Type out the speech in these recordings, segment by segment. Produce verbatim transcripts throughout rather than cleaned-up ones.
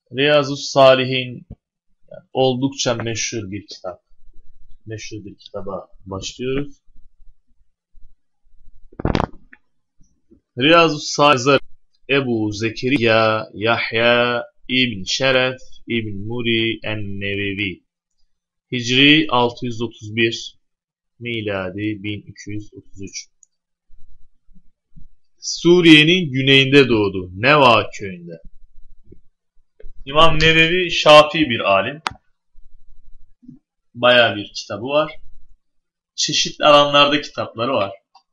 Riyazus Salihin oldukça meşhur bir kitap. Meşhur bir kitaba başlıyoruz. Riyazus Salihin Ebu Zekeriya Yahya İbn Şeref İbn Muri en-Nevevi, Hicri altı yüz otuz bir, miladi bin iki yüz otuz üç. Suriye'nin güneyinde doğdu. Neva köyünde. İmam Nevevi Şafii bir alim. Bayağı bir kitabı var. Çeşitli alanlarda kitapları var.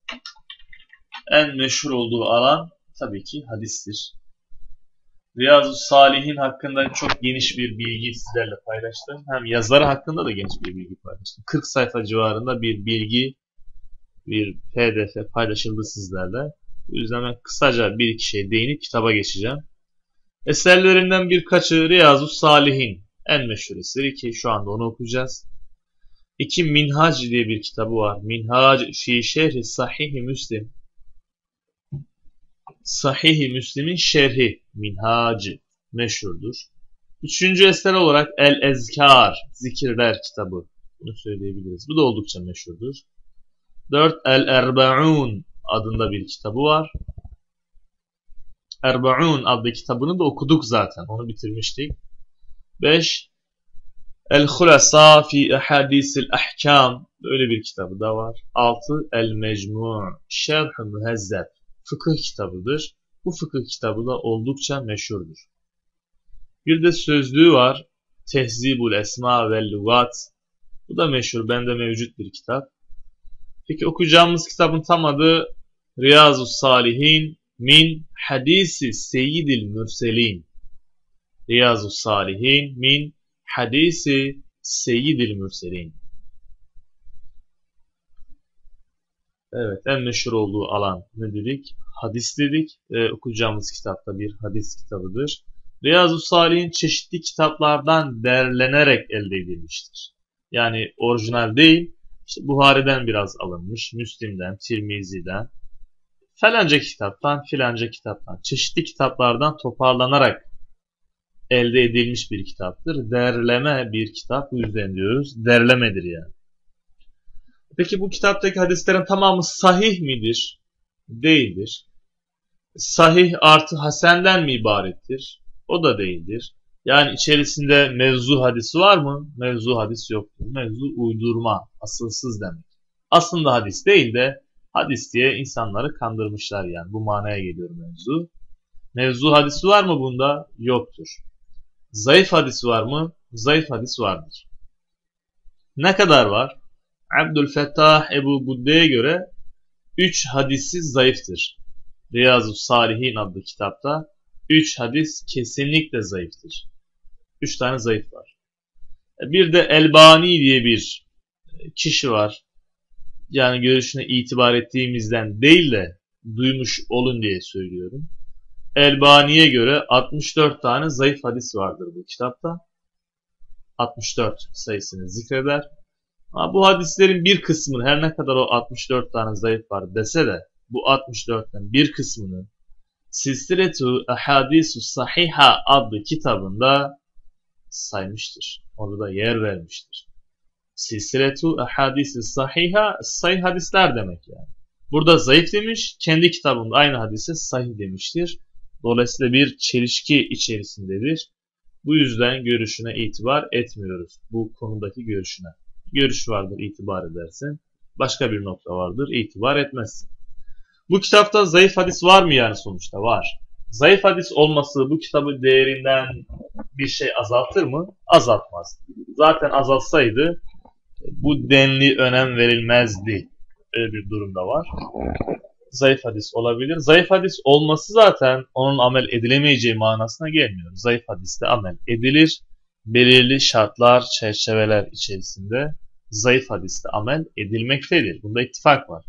En meşhur olduğu alan tabii ki hadistir. Riyazus Salihin hakkında çok geniş bir bilgi sizlerle paylaştım. Hem yazarı hakkında da geniş bir bilgi paylaştım. kırk sayfa civarında bir bilgi, bir P D F paylaşıldı sizlerle. Bu yüzden ben kısaca bir iki şey değinip kitaba geçeceğim. Eserlerinden birkaçı Riyazus Salihin, en meşhur eseri ki şu anda onu okuyacağız. İki Minhac diye bir kitabı var. Minhac fi şerhi Sahih-i Müslim. Sahih-i Müslim'in şerhi Minhac meşhurdur. Üçüncü eser olarak El-Ezkar, Zikirler kitabı. Bunu söyleyebiliriz. Bu da oldukça meşhurdur. Dört El-Erbaun adında bir kitabı var. Erbaun adlı kitabını da okuduk zaten. Onu bitirmiştik. Beş El-Hulasa fi Ahadisil Ahkam, böyle bir kitabı da var. Altı El-Mecmu' Şerh-i Mühezzeb, fıkıh kitabıdır. Bu fıkıh kitabı da oldukça meşhurdur. Bir de sözlüğü var. Tehzibul Esma ve Lugat. Bu da meşhur. Bende mevcut bir kitap. Peki okuyacağımız kitabın tam adı Riyazus Salihin min Hadisi Seyyidil Mürselin. Riyazus Salihin min Hadisi Seyyidil Mürselin. Evet, en meşhur olduğu alan ne dedik? Hadis dedik. Ee, okuyacağımız kitapta bir hadis kitabıdır. Riyazus Salihin çeşitli kitaplardan derlenerek elde edilmiştir. Yani orijinal değil, işte Buhari'den biraz alınmış, Müslim'den, Tirmizi'den, falanca kitaptan, filanca kitaptan, çeşitli kitaplardan toparlanarak elde edilmiş bir kitaptır. Derleme bir kitap, bu yüzden diyoruz. Derlemedir yani. Peki bu kitaptaki hadislerin tamamı sahih midir? Değildir. Sahih artı hasenden mi ibarettir? O da değildir. Yani içerisinde mevzu hadisi var mı? Mevzu hadis yoktur. Mevzu uydurma, asılsız demek. Aslında hadis değil de hadis diye insanları kandırmışlar yani. Bu manaya geliyor mevzu. Mevzu hadisi var mı bunda? Yoktur. Zayıf hadisi var mı? Zayıf hadis vardır. Ne kadar var? Abdülfettah Ebu Budde'ye göre üç hadisi zayıftır. Riyazus Salihin adlı kitapta üç hadis kesinlikle zayıftır. üç tane zayıf var. Bir de Elbani diye bir kişi var. Yani görüşüne itibar ettiğimizden değil de duymuş olun diye söylüyorum. Elbani'ye göre altmış dört tane zayıf hadis vardır bu kitapta. altmış dört sayısını zikreder. Ama bu hadislerin bir kısmını, her ne kadar o altmış dört tane zayıf var dese de, bu altmış dörtten bir kısmını Silsiletu Ahadisu Sahiha adlı kitabında saymıştır. Orada da yer vermiştir. Silsiletu Ahadisu Sahiha, sahih hadisler demek yani. Burada zayıf demiş, kendi kitabında aynı hadise sahih demiştir. Dolayısıyla bir çelişki içerisindedir. Bu yüzden görüşüne itibar etmiyoruz. Bu konudaki görüşüne. Görüş vardır, itibar edersin. Başka bir nokta vardır, itibar etmezsin. Bu kitapta zayıf hadis var mı yani sonuçta? Var. Zayıf hadis olması bu kitabı değerinden bir şey azaltır mı? Azaltmaz. Zaten azaltsaydı bu denli önem verilmezdi. Öyle bir durumda var. Zayıf hadis olabilir. Zayıf hadis olması zaten onun amel edilemeyeceği manasına gelmiyor. Zayıf hadiste amel edilir. Belirli şartlar, çerçeveler içerisinde zayıf hadiste amel edilmektedir. Bunda ittifak var.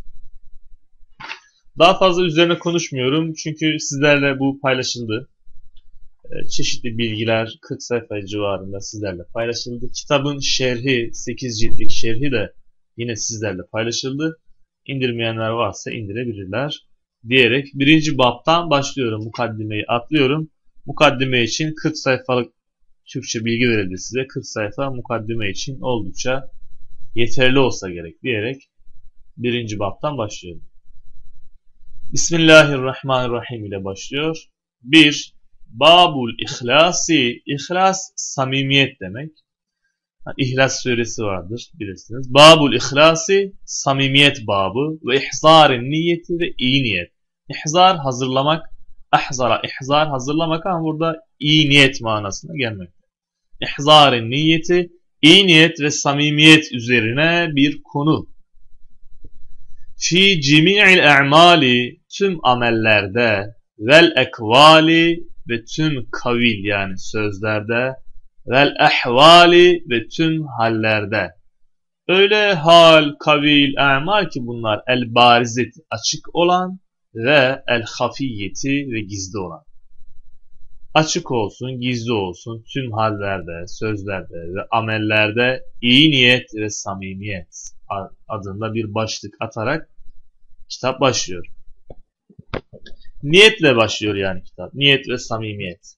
Daha fazla üzerine konuşmuyorum çünkü sizlerle bu paylaşıldı. Çeşitli bilgiler kırk sayfa civarında sizlerle paylaşıldı. Kitabın şerhi, sekiz ciltlik şerhi de yine sizlerle paylaşıldı. İndirmeyenler varsa indirebilirler diyerek birinci baptan başlıyorum. Mukaddimeyi atlıyorum. Mukaddime için kırk sayfalık Türkçe bilgi verildi size. kırk sayfa mukaddime için oldukça yeterli olsa gerek diyerek birinci baptan başlıyorum. Bismillahirrahmanirrahim ile başlıyor. bir. Babul İhlasi. İhlas samimiyet demek. İhlas suresi vardır bilirsiniz. Babul İhlasi samimiyet babı ve ihzarın niyeti ve iyi niyet. İhzar hazırlamak, ahzara ihzar hazırlamak ama burada iyi niyet manasına gelmekte. İhzarın niyeti iyi niyet ve samimiyet üzerine bir konu. Fi cemi'il a'mali tüm amellerde vel ekvali ve tüm kavil yani sözlerde vel ehvali ve tüm hallerde. Öyle hal, kavil, a'mal ki bunlar el barizeti açık olan ve el hafiyeti ve gizli olan. Açık olsun, gizli olsun tüm hallerde, sözlerde ve amellerde iyi niyet ve samimiyet adında bir başlık atarak kitap başlıyor. Niyetle başlıyor yani kitap. Niyet ve samimiyet.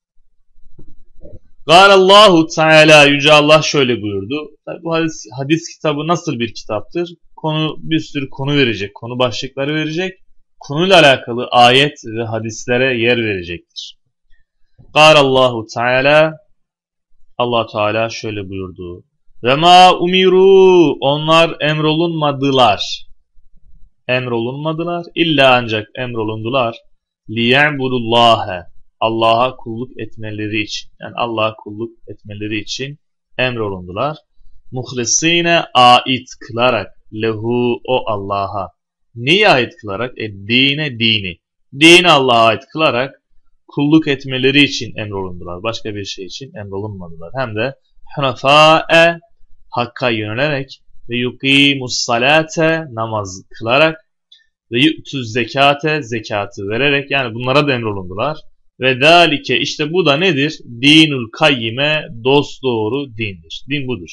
Allahu Teala Yüce Allah şöyle buyurdu. Bu hadis, hadis kitabı nasıl bir kitaptır? Konu bir sürü konu verecek, konu başlıkları verecek. Konuyla alakalı ayet ve hadislere yer verecektir. Allahu Teala Allah Teala şöyle buyurdu. Ve ma umiru onlar emrolunmadılar. Emrolunmadılar illa ancak emrolundular. Liya'budullaha Allah'a kulluk etmeleri için yani Allah'a kulluk etmeleri için emrolundular. Muhlisine ait kılarak lehu o Allah'a. Neyi ait kılarak? E dine dini. Dini Allah'a ait kılarak kulluk etmeleri için emrolundular. Başka bir şey için emrolunmadılar. Hem de hunafâe hakka yönelerek ve yuqimus salate namaz kılarak ve yu'tuz zekate zekatı vererek yani bunlara da emrolundular. Ve dalike işte bu da nedir? Dinul kayyime dosdoğru dindir. Din budur.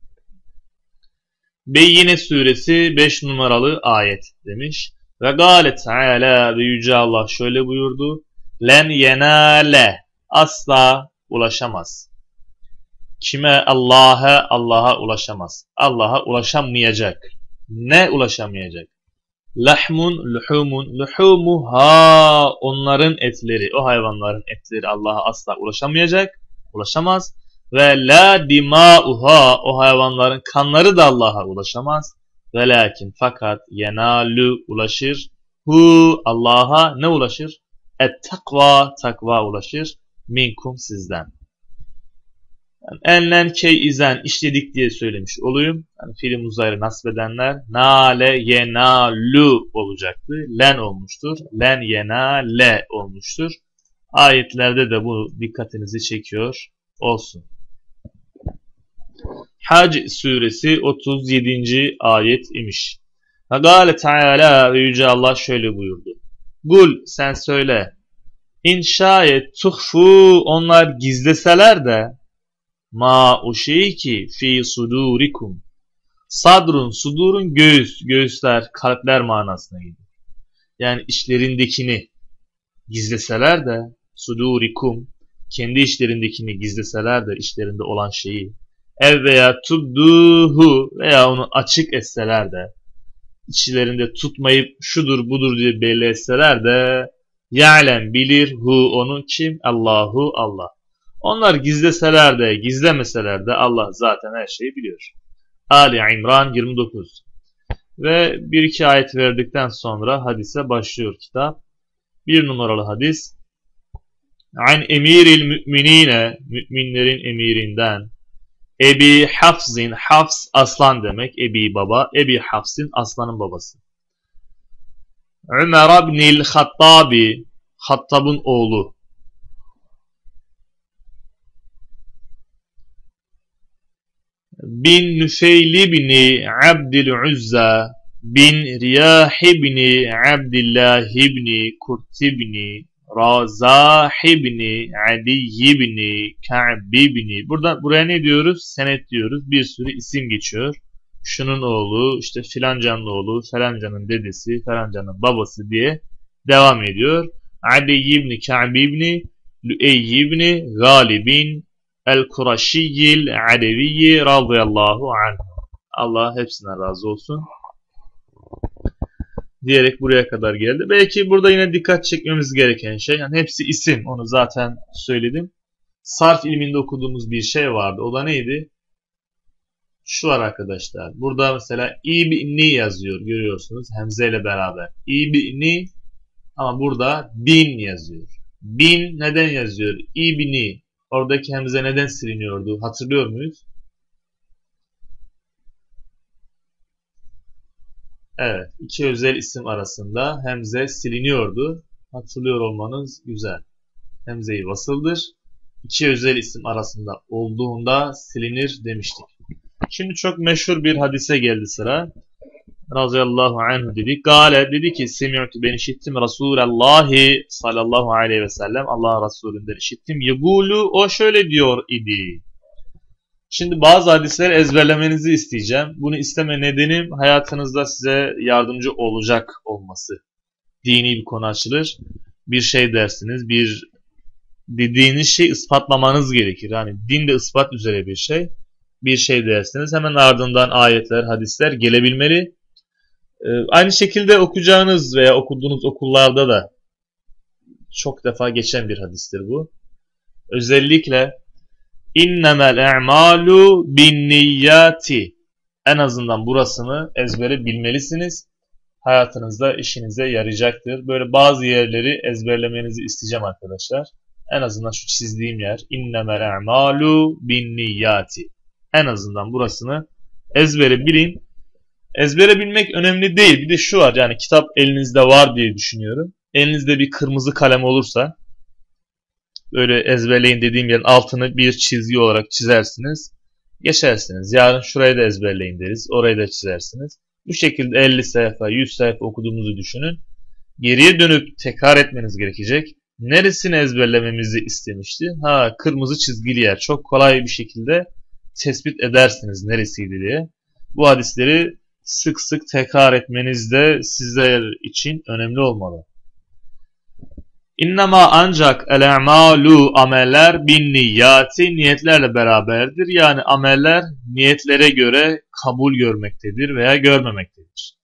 Beyyine suresi beş numaralı ayet demiş. Ve gâle teâlâ ve yüce Allah şöyle buyurdu. Len yenâle asla ulaşamaz. Kime? Allah'a Allah'a ulaşamaz. Allah'a ulaşamayacak. Ne ulaşamayacak? Lahmun, luhumun, luhumu ha onların etleri, o hayvanların etleri Allah'a asla ulaşamayacak, ulaşamaz. Ve la dimauha o hayvanların kanları da Allah'a ulaşamaz. Ve lakin fakat yenalu ulaşır. Hu Allah'a ne ulaşır? Et takva takva ulaşır. Minkum sizden. Yani enlen key izen işledik diye söylemiş olayım. Yani fiil muzayir nasbedenler nale yenalu olacaktı. Len olmuştur. Len yenale olmuştur. Ayetlerde de bu dikkatinizi çekiyor olsun. Hac suresi otuz yedinci ayet imiş. Gâle Teala ve yüce Allah şöyle buyurdu. Gul sen söyle. İn şayet tuhfu onlar gizleseler de ma o şey ki fi sudurikum sadrun sudurun göğüs göğüsler kalpler manasına geliyor. Yani içlerindekini gizleseler de sudurikum kendi içlerindekini gizleseler de içlerinde olan şeyi ev veya tubduhu veya onu açık etseler de içlerinde tutmayıp şudur budur diye belli etseler de ya'lem bilir hu onu kim? Allahu Allah. Onlar gizleseler de gizlemeseler de Allah zaten her şeyi biliyor. Ali İmran yirmi dokuz. Ve bir iki ayet verdikten sonra hadise başlıyor kitap. Bir numaralı hadis. An emiril müminine müminlerin emirinden Ebi Hafz'in Hafs aslan demek. Ebi baba. Ebi Hafs'in aslanın babası. Ömer ibnil Hattabi Hattab'ın oğlu. Bin Nüfeyl ibni Abdülüzza bin Riyah ibni Abdillah ibni Kurt ibni Razah ibni Adi ibni Ka'b ibni. Burada buraya ne diyoruz? Senet diyoruz. Bir sürü isim geçiyor. Şunun oğlu, işte filancanın oğlu, falancanın dedesi, falancanın babası diye devam ediyor. Adi ibni Ka'b ibni Lüey ibni Galibin el-Kuraşiyyil Aleviyyi radıyallahu anh. Allah hepsinden razı olsun. Diyerek buraya kadar geldi. Belki burada yine dikkat çekmemiz gereken şey, yani hepsi isim, onu zaten söyledim. Sarf ilminde okuduğumuz bir şey vardı. O da neydi? Şu var arkadaşlar. Burada mesela ibni yazıyor. Görüyorsunuz. Hemze ile beraber. İbni, ama burada bin yazıyor. Bin neden yazıyor? İbni. Oradaki hemze neden siliniyordu? Hatırlıyor muyuz? Evet. İki özel isim arasında hemze siliniyordu. Hatırlıyor olmanız güzel. Hemze-i vasıldır. İki özel isim arasında olduğunda silinir demiştik. Şimdi çok meşhur bir hadise geldi sıra. Razıyallahu anh dedi. Gale dedi ki semi'tu, ben işittim Resulallahi sallallahu aleyhi ve sellem, Allah Resulü'nden işittim. Yegulu, o şöyle diyor idi. Şimdi bazı hadisleri ezberlemenizi isteyeceğim. Bunu isteme nedenim hayatınızda size yardımcı olacak olması. Dini bir konu açılır. Bir şey dersiniz. Bir dediğiniz şey ispatlamanız gerekir. Yani din de ispat üzere bir şey. Bir şey dersiniz. Hemen ardından ayetler, hadisler gelebilmeli. Ee, aynı şekilde okuyacağınız veya okuduğunuz okullarda da çok defa geçen bir hadistir bu. Özellikle innemel e'malu bin niyyati. En azından burasını ezbere bilmelisiniz. Hayatınızda işinize yarayacaktır. Böyle bazı yerleri ezberlemenizi isteyeceğim arkadaşlar. En azından şu çizdiğim yer. İnnemel e'malu bin niyyati. En azından burasını ezbere bilin. Ezbere bilmek önemli değil. Bir de şu var, yani kitap elinizde var diye düşünüyorum. Elinizde bir kırmızı kalem olursa böyle ezberleyin dediğim yerin altını bir çizgi olarak çizersiniz. Geçersiniz. Yarın şurayı da ezberleyin deriz. Orayı da çizersiniz. Bu şekilde elli sayfa, yüz sayfa okuduğumuzu düşünün. Geriye dönüp tekrar etmeniz gerekecek. Neresini ezberlememizi istemişti? Ha, kırmızı çizgili yer. Çok kolay bir şekilde tespit edersiniz neresiydi diye. Bu hadisleri sık sık tekrar etmeniz de sizler için önemli olmalı. İnnema ancak el-e'malu, ameller bin niyyati, niyetlerle beraberdir. Yani ameller niyetlere göre kabul görmektedir veya görmemektedir.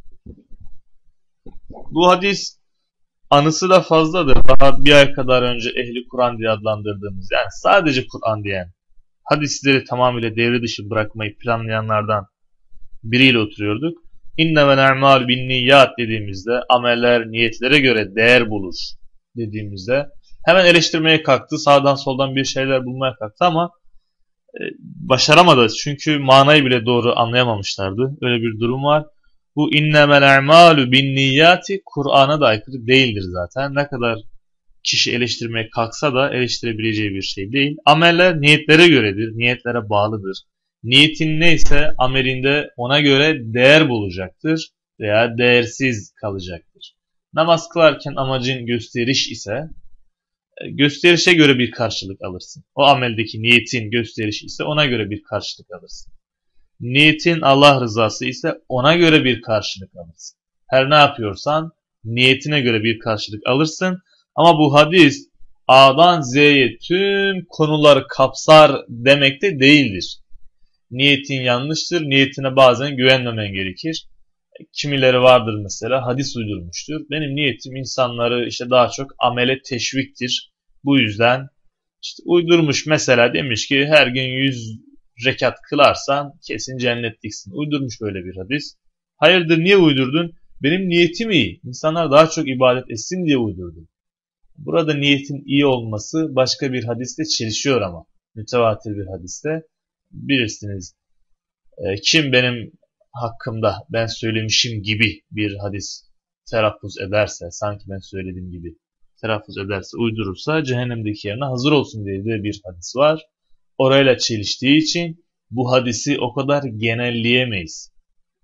Bu hadis anısı da fazladır. Daha bir ay kadar önce ehli Kur'an diye adlandırdığımız, yani sadece Kur'an diyen, hadisleri tamamıyla devre dışı bırakmayı planlayanlardan biriyle oturuyorduk. İnnemel e'mal bin niyyat dediğimizde ameller niyetlere göre değer bulur dediğimizde hemen eleştirmeye kalktı. Sağdan soldan bir şeyler bulmaya kalktı ama e, başaramadı. Çünkü manayı bile doğru anlayamamışlardı. Öyle bir durum var. Bu innemel e'malu bin niyyati Kur'an'a da aykırı değildir zaten. Ne kadar kişi eleştirmeye kalksa da eleştirebileceği bir şey değil. Ameller niyetlere göredir. Niyetlere bağlıdır. Niyetin neyse amelinde ona göre değer bulacaktır veya değersiz kalacaktır. Namaz kılarken amacın gösteriş ise gösterişe göre bir karşılık alırsın. O ameldeki niyetin gösteriş ise ona göre bir karşılık alırsın. Niyetin Allah rızası ise ona göre bir karşılık alırsın. Her ne yapıyorsan niyetine göre bir karşılık alırsın. Ama bu hadis A'dan Z'ye tüm konuları kapsar demekte değildir. Niyetin yanlıştır. Niyetine bazen güvenmemen gerekir. Kimileri vardır mesela hadis uydurmuştur. Benim niyetim insanları işte daha çok amele teşviktir. Bu yüzden işte uydurmuş mesela, demiş ki her gün yüz rekat kılarsan kesin cennetliksin. Uydurmuş böyle bir hadis. Hayırdır, niye uydurdun? Benim niyetim iyi. İnsanlar daha çok ibadet etsin diye uydurdum. Burada niyetin iyi olması başka bir hadiste çelişiyor ama. Mütevatir bir hadiste. Bilirsiniz. E, kim benim hakkımda ben söylemişim gibi bir hadis telaffuz ederse, sanki ben söylediğim gibi telaffuz ederse, uydurursa cehennemdeki yerine hazır olsun diye de bir hadis var. Orayla çeliştiği için bu hadisi o kadar genelleyemeyiz.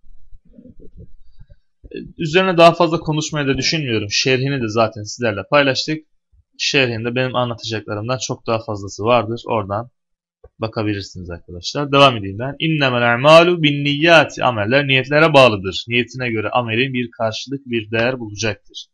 Üzerine daha fazla konuşmaya da düşünmüyorum. Şerhini de zaten sizlerle paylaştık. Şerhinde benim anlatacaklarımdan çok daha fazlası vardır. Oradan bakabilirsiniz arkadaşlar. Devam edeyim ben. İnnemel a'malu bin niyyati, ameller niyetlere bağlıdır. Niyetine göre amelin bir karşılık, bir değer bulacaktır.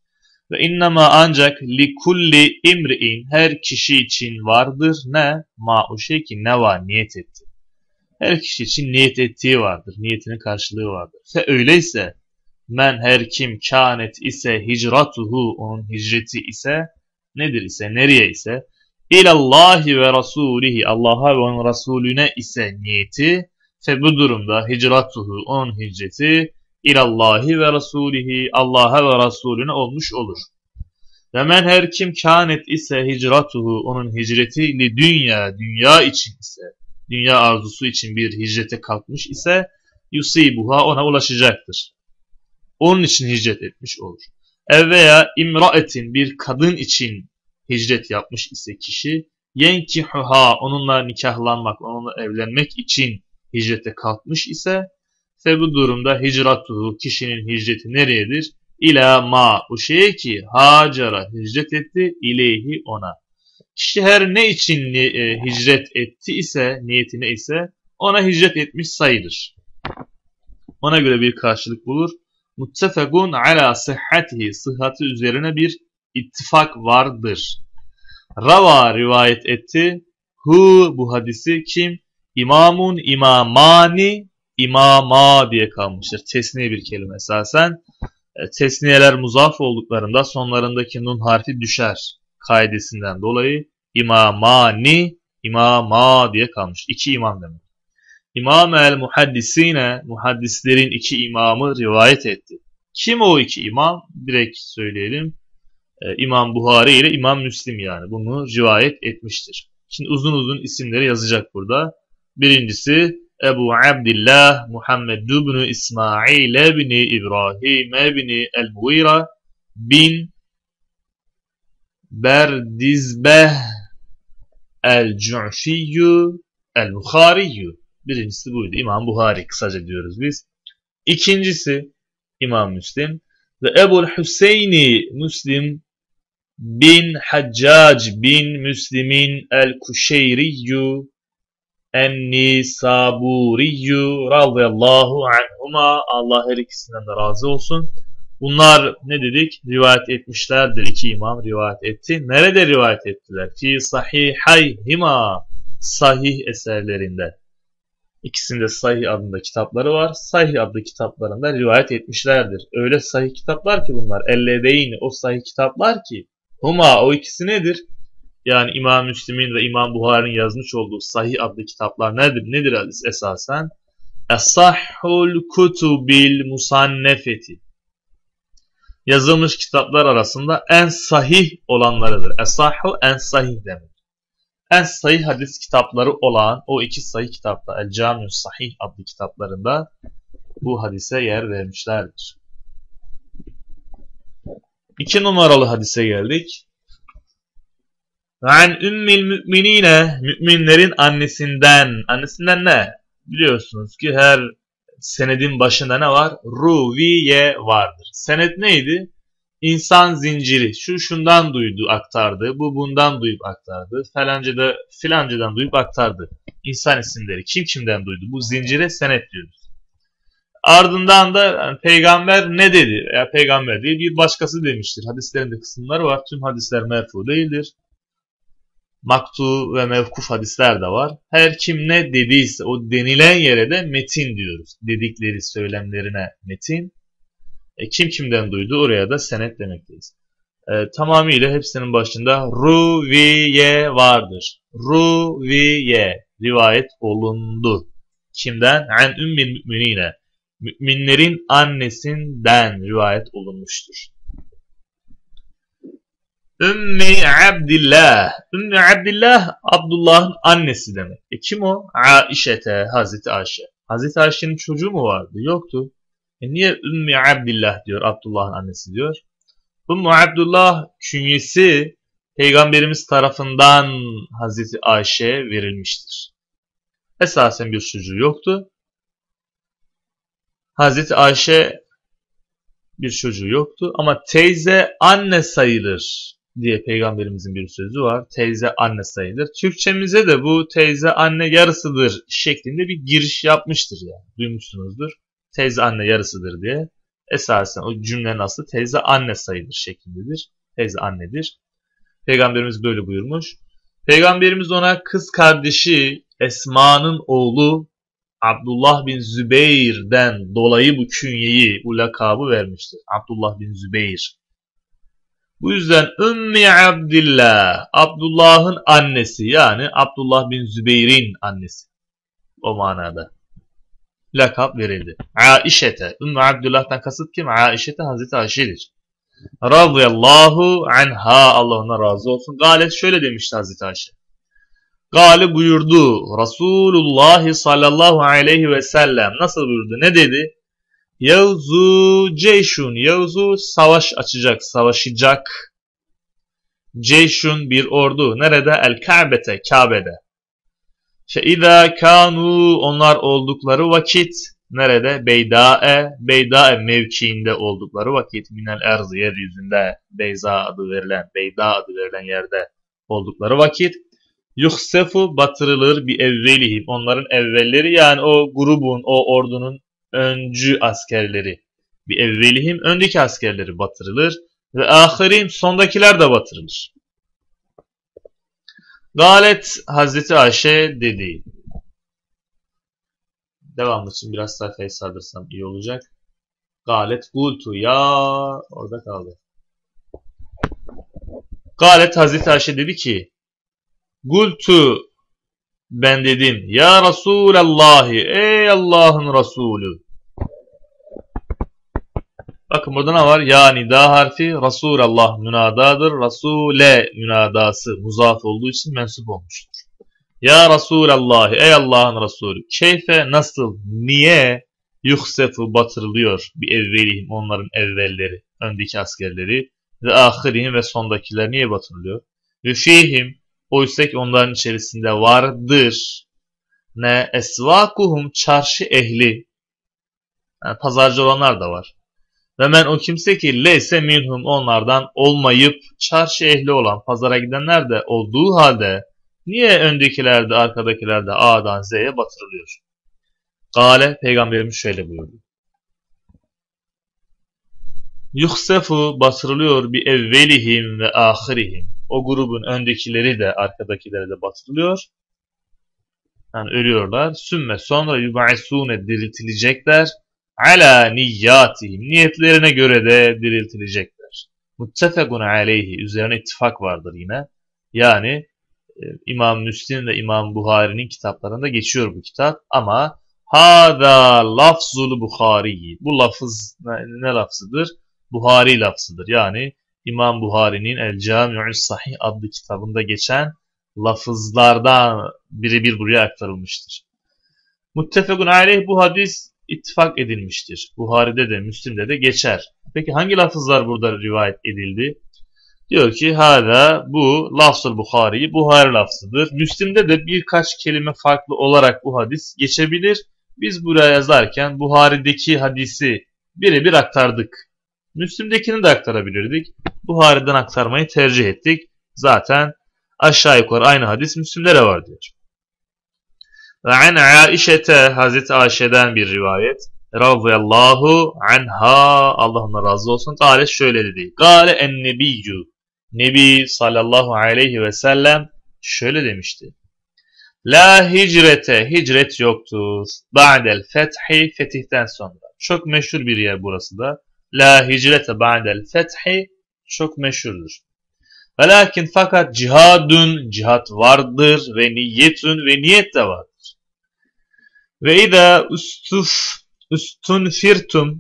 Ve innema ancak li kulli imri'in her kişi için vardır ne? Ma o şey ki ne var niyet etti. Her kişi için niyet ettiği vardır. Niyetinin karşılığı vardır. Ve öyleyse men her kim kânet ise hicratuhu onun hicreti ise nedir ise nereye ise ilallahi ve rasulihi Allah'a ve onun Resulüne ise niyeti fe bu durumda hicratuhu onun hicreti ilallahi ve rasulihi Allah'a ve Resulüne olmuş olur. Ve men her kim kânet ise hicratuhu onun hicreti li dünya dünya için ise dünya arzusu için bir hicrete kalkmış ise yusibuha ona ulaşacaktır. Onun için hicret etmiş olur. Ev veya imraetin bir kadın için hicret yapmış ise kişi yenkihuha onunla nikahlanmak, onunla evlenmek için hicrete kalkmış ise ve bu durumda hicratuhu kişinin hicreti nereyedir? İlâ ma o şeye ki hacara hicret etti ileyhi ona. Kişi her ne için e, hicret etti ise niyetine ise ona hicret etmiş sayılır. Ona göre bir karşılık bulur. Muttefekun ala sıhhatihi sıhhati üzerine bir ittifak vardır. Rava rivayet etti. Hu bu hadisi kim? İmamun imamani imama diye kalmıştır. Tesniye bir kelime esasen. E, tesniyeler muzaf olduklarında sonlarındaki nun harfi düşer. Kaidesinden dolayı imamani imama diye kalmış. İki imam demek. İmam el muhaddisine muhaddislerin iki imamı rivayet etti. Kim o iki imam? Direkt söyleyelim. Ee, İmam Buhari ile İmam Müslim yani bunu rivayet etmiştir. Şimdi uzun uzun isimleri yazacak burada. Birincisi Ebu Abdillah Muhammed ibn İsmail ibn İbrahim ibn el-Mughira bin Berdizbeh el-Cu'fiyyu el-Bukhariyyü. Birincisi buydu. İmam Buhari kısaca diyoruz biz. İkincisi İmam Müslim ve Ebu'l Hüseyni Müslim bin Haccac bin Müslimin el-Kuşeyriyyü en-Nisaburiyyü radıyallahu anhuma Allah her ikisinden de razı olsun. Bunlar ne dedik? Rivayet etmişlerdir. İki imam rivayet etti. Nerede rivayet ettiler? Fi sahihayhima sahih eserlerinde. İkisinde Sahih adında kitapları var. Sahih adlı kitaplarında rivayet etmişlerdir. Öyle sahih kitaplar ki bunlar. Elledeyn o sahih kitaplar ki. Huma o ikisi nedir? Yani İmam Müslim'in ve İmam Buhari'nin yazmış olduğu Sahih adlı kitaplar nedir? Nedir esasen? Esahhul kutubil musannefeti. Yazılmış kitaplar arasında en sahih olanlarıdır. Esahhu en sahih demek. En sahih hadis kitapları olan o iki sahih kitapta El Cami'ü Sahih adlı kitaplarında bu hadise yer vermişlerdir. İki numaralı hadise geldik. An ümmil müminine müminlerin annesinden. Annesinden ne? Biliyorsunuz ki her senedin başında ne var? Ruviye vardır. Senet neydi? İnsan zinciri. Şu şundan duydu aktardı. Bu bundan duyup aktardı. Falanca da filancadan duyup aktardı. İnsan isimleri. Kim kimden duydu? Bu zincire senet diyoruz. Ardından da yani peygamber ne dedi? Veya peygamber değil bir başkası demiştir. Hadislerinde kısımları var. Tüm hadisler merfu değildir. Maktu ve mevkuf hadisler de var. Her kim ne dediyse o denilen yere de metin diyoruz. Dedikleri söylemlerine metin. E, kim kimden duydu oraya da senet demekteyiz. E, tamamıyla hepsinin başında ruviye vardır. Ruviye rivayet olundu. Kimden? An ümmil müminine. Müminlerin annesinden rivayet olunmuştur. Ümmü Abdillah. Ümmü Abdillah Abdullah'ın annesi demek. E kim o? Aişete, Hazreti Ayşe. Hazreti Ayşe'nin çocuğu mu vardı? Yoktu. E niye Ümmü Abdillah diyor, Abdullah'ın annesi diyor? Ümmü Abdullah künyesi Peygamberimiz tarafından Hazreti Ayşe'ye verilmiştir. Esasen bir çocuğu yoktu. Hazreti Ayşe bir çocuğu yoktu ama teyze anne sayılır diye Peygamberimizin bir sözü var. Teyze anne sayılır. Türkçemize de bu teyze anne yarısıdır şeklinde bir giriş yapmıştır yani. Duymuşsunuzdur. Teyze anne yarısıdır diye. Esasen o cümlenin aslı teyze anne sayılır şeklindedir. Teyze annedir. Peygamberimiz böyle buyurmuş. Peygamberimiz ona kız kardeşi Esma'nın oğlu Abdullah bin Zübeyr'den dolayı bu künyeyi, bu lakabı vermiştir. Abdullah bin Zübeyr. Bu yüzden Ümmü Abdillah, Abdullah'ın annesi, yani Abdullah bin Zübeyr'in annesi. O manada lakap verildi. Aişete, Ümmü Abdullah'tan kasıt kim? Aişete Hazreti Ayşe'dir. Radıyallahu anha, Allah ona razı olsun. Galet şöyle demişti Hazreti Ayşe. Gale buyurdu Resulullah sallallahu aleyhi ve sellem. Nasıl buyurdu? Ne dedi? Yevzu ceyşun. Yevzu savaş açacak, savaşacak. Ceyşun bir ordu. Nerede? El Kabe'te, Kabe'de. Fe izâ kânû, onlar oldukları vakit. Nerede? Beydâe, Beydâe mevkiinde oldukları vakit. Minel erzı, yeryüzünde. Beyza adı verilen, Beyda adı verilen yerde oldukları vakit. Yuhsefu, batırılır bir evvelihim. Onların evvelleri, yani o grubun, o ordunun öncü askerleri. Bir evvelihim, öndeki askerleri batırılır. Ve ahirim, sondakiler de batırılır. Galet Hazreti Ayşe dedi. Devamlı için biraz sayfayı sardırsam iyi olacak. Galet gultu, ya orada kaldı. Galet Hazreti Ayşe dedi ki, Gultu, ben dedim, ya Resulallahi, ey Allah'ın Resulü. Bakın burada ne var? Ya nida harfi, Resulallah münadadır. Resule münadası muzaf olduğu için mensup olmuştur. Ya Resulallahi, ey Allah'ın Resulü. Keyfe, nasıl, niye yuhsefu batırılıyor bir evvelihim, onların evvelleri, öndeki askerleri ve ahirihim ve sondakiler niye batırılıyor? Ve fihim, oysa ki onların içerisinde vardır. Ne? Esvakuhum, çarşı ehli. Yani pazarcı olanlar da var. Ve men o kimse ki leyse minhum, onlardan olmayıp çarşı ehli olan, pazara gidenler de olduğu halde niye öndekiler de arkadakiler de A'dan Z'ye batırılıyor? Gale, Peygamberimiz şöyle buyurdu. Yuhsefu, batırılıyor bir evvelihim ve ahirihim. O grubun öndekileri de arkadakileri de batırılıyor. Yani ölüyorlar. Sümme sonra yub'asune, diriltilecekler. Ala niyyatihim, niyetlerine göre de diriltilecekler. Muttefekun aleyhi, üzerine ittifak vardır yine. Yani e, İmam Müslim ve İmam Buhari'nin kitaplarında geçiyor bu kitap. Ama hâzâ lafzul Buhari, bu lafız ne, ne lafzıdır? Buhari lafzıdır. Yani İmam Buhari'nin El Cami'us Sahih adlı kitabında geçen lafızlardan biri bir buraya aktarılmıştır. Muttefekun aleyh, bu hadis ittifak edilmiştir. Buhari'de de Müslim'de de geçer. Peki hangi lafızlar burada rivayet edildi? Diyor ki hala bu lafzul Buhari, Buhari lafzıdır. Müslim'de de birkaç kelime farklı olarak bu hadis geçebilir. Biz buraya yazarken Buhari'deki hadisi birebir aktardık. Müslim'dekini de aktarabilirdik. Buhari'den aktarmayı tercih ettik. Zaten aşağı yukarı aynı hadis Müslim'de de var diyor. Ve an Aişete, Hazreti Ayşe'den bir rivayet. Radıyallahu anha, Allah ona razı olsun. Gale şöyle dedi. Gale en nebiyyü, Nebi sallallahu aleyhi ve sellem şöyle demişti. La hicrete, hicret yoktur. Ba'del fethi, fetihten sonra. Çok meşhur bir yer burası da. La hicrete ba'del fethi, çok meşhurdur. Velakin fakat cihadun, cihat vardır ve niyetun, ve niyet de vardır. Ve idâ ustuf, ustunfirtum,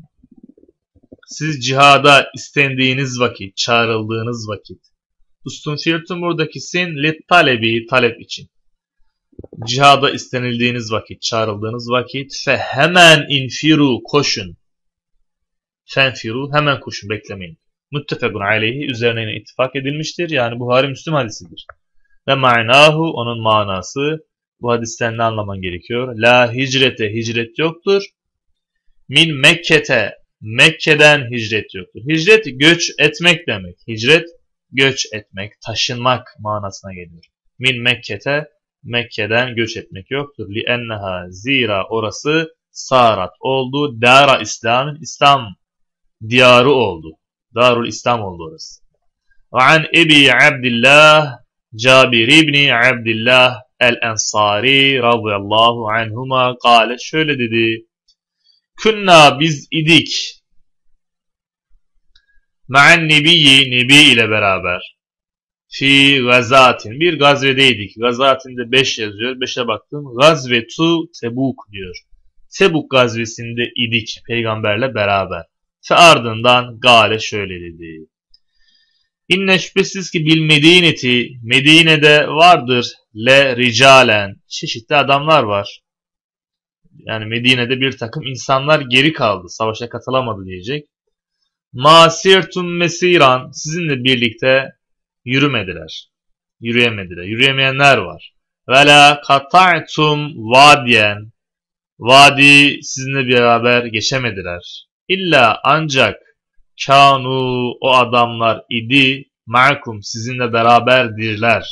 siz cihada istendiğiniz vakit, çağrıldığınız vakit. Ustunfirtum buradaki sin lit talebi, talep için. Cihada istenildiğiniz vakit, çağrıldığınız vakit. Fe hemen infiru, koşun. Fenfiru, hemen koşun, beklemeyin. Muttefekun aleyhi, üzerine ittifak edilmiştir. Yani Buhari Müslim hadisidir. Ve ma'nahu, onun manası. Bu hadisten ne anlaman gerekiyor? La hicrete, hicret yoktur. Min Mekke'te, Mekke'den hicret yoktur. Hicret göç etmek demek. Hicret göç etmek, taşınmak manasına geliyor. Min Mekke'te, Mekke'den göç etmek yoktur. Li enneha, zira orası sarat oldu. Dara İslam'ın, İslam diyarı oldu. Darul İslam oldu orası. Ve an Ebi Abdillah Cabir İbni Abdillah el-Ensari radıyallahu anhuma kâle şöyle dedi. Künna biz idik. Ma'an nebiyyi nebi ile beraber. Fi gazatin bir gazvedeydik. Gazatin beş yazıyor. beşe baktım. Gazvetu Tebuk diyor. Tebuk gazvesinde idik peygamberle beraber. Ve ardından gale şöyle dedi. İnne şüphesiz ki bil Medineti Medine'de vardır le ricalen çeşitli adamlar var. Yani Medine'de bir takım insanlar geri kaldı. Savaşa katılamadı diyecek. Masirtum mesiran sizinle birlikte yürümediler. Yürüyemediler. Yürüyemeyenler var. Ve la kata'tum vadiyen vadi sizinle beraber geçemediler. İlla ancak kanu o adamlar idi ma'kum sizinle beraberdirler.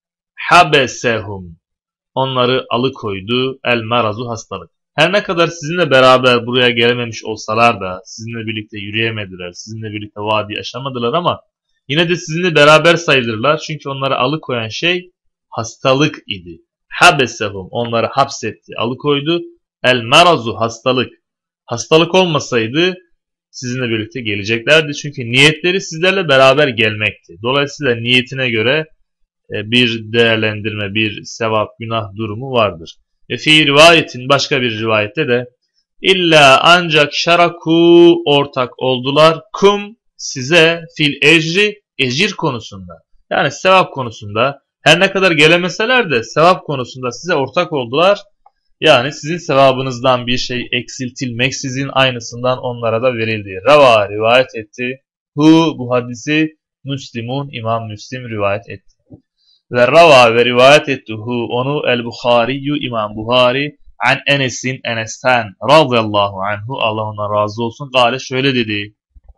Habesehum onları alıkoydu el marazu hastalık. Her ne kadar sizinle beraber buraya gelememiş olsalar da sizinle birlikte yürüyemediler, sizinle birlikte vadi aşamadılar ama yine de sizinle beraber sayılırlar. Çünkü onları alıkoyan şey hastalık idi. Habesehum onları hapsetti, alıkoydu. El marazu hastalık. Hastalık olmasaydı sizinle birlikte geleceklerdi. Çünkü niyetleri sizlerle beraber gelmekti. Dolayısıyla niyetine göre bir değerlendirme, bir sevap, günah durumu vardır. Ve fi rivayetin başka bir rivayette de illa ancak şaraku ortak oldular kum size fil ecri ecir konusunda. Yani sevap konusunda her ne kadar gelemeseler de sevap konusunda size ortak oldular. Yani sizin sevabınızdan bir şey eksiltilmeksizin aynısından onlara da verildi. Rava rivayet etti. Hu bu hadisi Müslimun İmam Müslim rivayet etti. Ve rava ve rivayet etti hu onu el-Bukhariyyü İmam Buhari an Enes'in Enes'ten radıyallahu anhu Allah ona razı olsun. Gale şöyle dedi.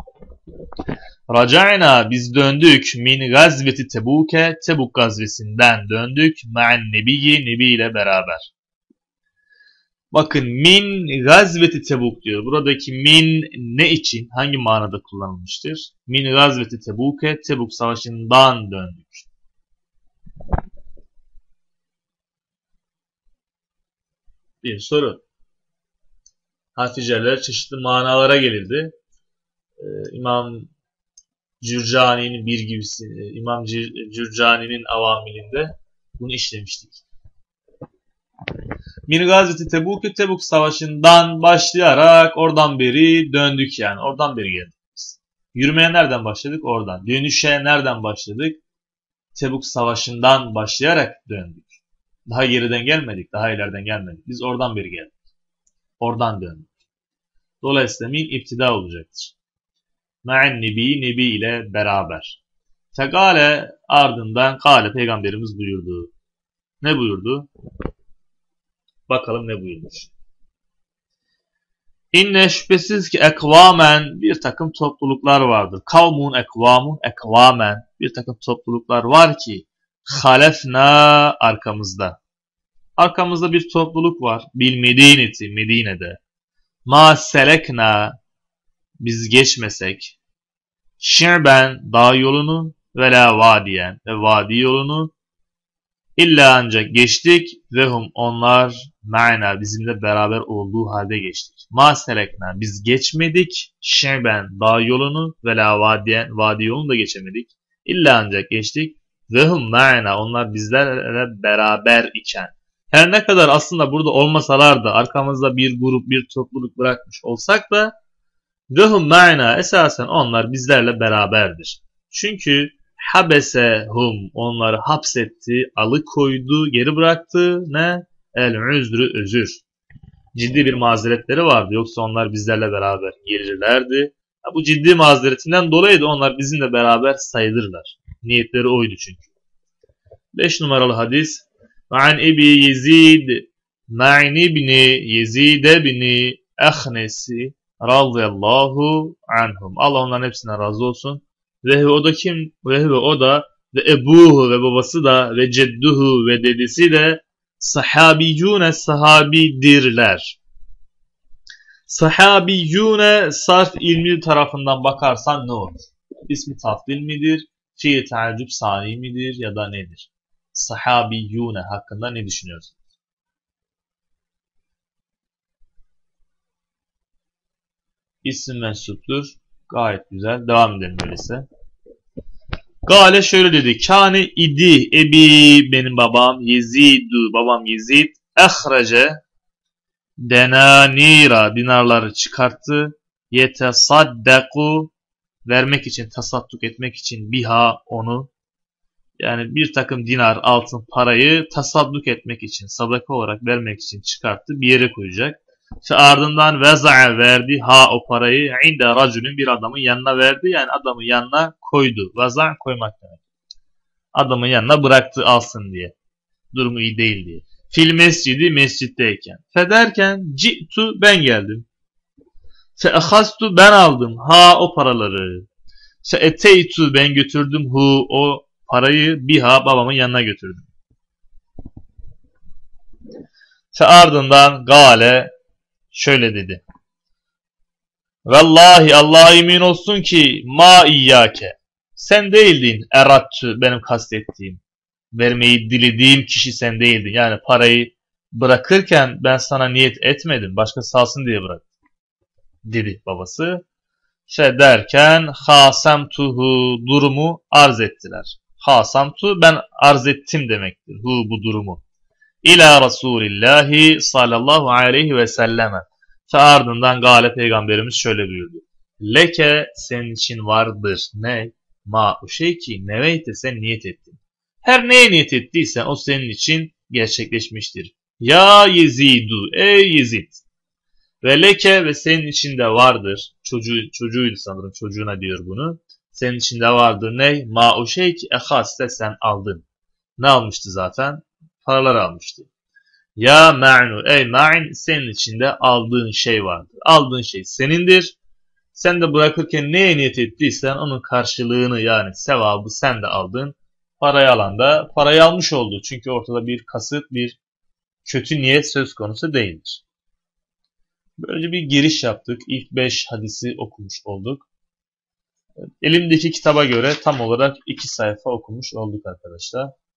Raca'na biz döndük min gazveti Tebuk'e Tebuk gazvesinden döndük ma'an nebiyyi nebi ile beraber. Bakın min gazveti Tebuk diyor. Buradaki min ne için? Hangi manada kullanılmıştır? Min gazveti Tebuk'e Tebuk savaşından döndük. Bir soru. Haticeler çeşitli manalara gelirdi. Ee, İmam Cürcani'nin bir gibisi, İmam Cürcani'nin avamilinde bunu işlemiştik. Min gazveti Tebuk, Tebuk savaşından başlayarak oradan beri döndük yani. Oradan beri geldik biz. Yürümeye nereden başladık? Oradan. Dönüşe nereden başladık? Tebuk savaşından başlayarak döndük. Daha geriden gelmedik, daha ileriden gelmedik. Biz oradan beri geldik. Oradan döndük. Dolayısıyla min iptida olacaktır. Ma'an nebi, nebi ile beraber. Fekale ardından kale peygamberimiz buyurdu. Ne buyurdu? Bakalım ne buyurmuş. İnne şüphesiz ki ekvamen bir takım topluluklar vardır. Kavmun ekvamun ekvamen bir takım topluluklar var ki halefna arkamızda. Arkamızda bir topluluk var. Bil Medineti Medine'de. Ma selekna biz geçmesek. Şi'ben dağ yolunu ve la vadiyen ve vadi yolunu İlla ancak geçtik ve hum onlar ma'na bizimle beraber olduğu halde geçtik. Ma selekna biz geçmedik. Şi'ben dağ yolunu ve la vadiyen vadi yolunu da geçemedik. İlla ancak geçtik ve hum ma'na onlar bizlerle beraber iken. Her ne kadar aslında burada olmasalar da arkamızda bir grup bir topluluk bırakmış olsak da ve hum ma'na esasen onlar bizlerle beraberdir. Çünkü habesehum onları hapsetti, alıkoydu, geri bıraktı. Ne? El-üzrü özür. Ciddi bir mazeretleri vardı. Yoksa onlar bizlerle beraber gelirlerdi. Ha, bu ciddi mazeretinden dolayı da onlar bizimle beraber sayılırlar. Niyetleri oydu çünkü. beş numaralı hadis. Ma'an Ebi Yezid Ma'in İbni Yezid İbni Ahnesi radıyallahu anhum. Allah onların hepsine razı olsun. Ve o da kim? Ve o da ve ebuhu ve babası da ve cedduhu ve dedesi de sahabicune sahabidirler. Sahabiyyune sarf ilmi tarafından bakarsan ne olur? İsmi tafdil midir? Fiil teaccüp sani midir ya da nedir? Sahabiyyune hakkında ne düşünüyorsun? İsim mensuptur. Gayet güzel. Devam edelim öyleyse. Gale şöyle dedi. Kâne idi ebi benim babam Yezidu babam Yezid ehrece denanira dinarları çıkarttı. Yetesaddaku vermek için, tasadduk etmek için biha onu. Yani bir takım dinar, altın parayı tasadduk etmek için, sadaka olarak vermek için çıkarttı. Bir yere koyacak. Ve ardından veza'a verdi ha o parayı inde racülün bir adamın yanına verdi. Yani adamın yanına koydu. Veza'a koymak demek. Adamın yanına bıraktı alsın diye. Durumu iyi değil diye. Fil mescidi mescitteyken. Federken ci'tu ben geldim. Fe ehastu ben aldım ha o paraları. Fe eteytu ben götürdüm hu o parayı biha babamın yanına götürdüm. Fe ardından gale şöyle dedi. Vallahi Allah'a yemin olsun ki ma iyyake sen değildin erattü benim kastettiğim. Vermeyi dilediğim kişi sen değildin. Yani parayı bırakırken ben sana niyet etmedim. Başkası alsın diye bıraktım. Dedi babası. Şey derken hasamtuhu durumu arz ettiler. Hasamtu ben arz ettim demektir. Hu bu durumu. İlâ Resulillahi sallallahu aleyhi ve selleme. Ve ardından Gale Peygamberimiz şöyle buyurdu. Leke senin için vardır. Ne? Ma o şey ki neveyte sen niyet ettin. Her neye niyet ettiysen o senin için gerçekleşmiştir. Ya Yezidu ey Yezid. Ve leke ve senin içinde vardır. Çocuğu, çocuğuydu sanırım çocuğuna diyor bunu. Senin içinde vardır ne? Ma o şey ki ehaste sen aldın. Ne almıştı zaten? Paralar almıştı. Ya ma'nu ey ma'in senin içinde aldığın şey vardır. Aldığın şey senindir. Sen de bırakırken neye niyet ettiysen onun karşılığını yani sevabı sen de aldın. Parayı alan da parayı almış oldu. Çünkü ortada bir kasıt, bir kötü niyet söz konusu değildir. Böylece bir giriş yaptık. İlk beş hadisi okumuş olduk. Elimdeki kitaba göre tam olarak iki sayfa okumuş olduk arkadaşlar.